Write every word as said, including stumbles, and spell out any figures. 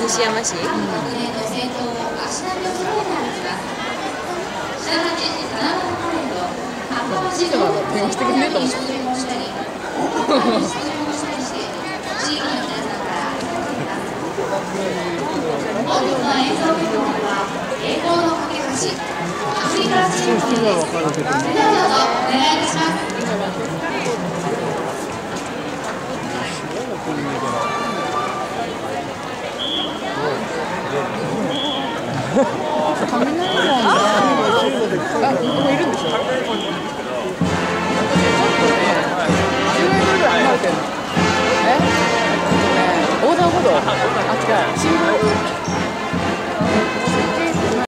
西山市。 地図は電話してくれねえと思って。本日の演奏曲は栄光の架け橋アフリカシンフォニーです。それではどうぞお願いいたします。雷門があ、ここもいるんでしょ。ちょっとね、じゅうメートルぐらい離れてるの。え？横断歩道。あ、違う。信号。